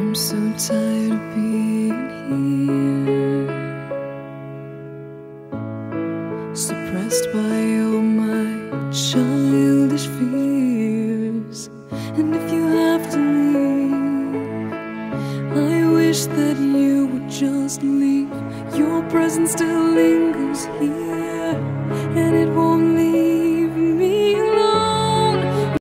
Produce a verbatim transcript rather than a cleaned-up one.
I'm so tired of being here, suppressed by all my childish fears. And if you have to leave, I wish that you would just leave. Your presence still lingers here, and it won't leave.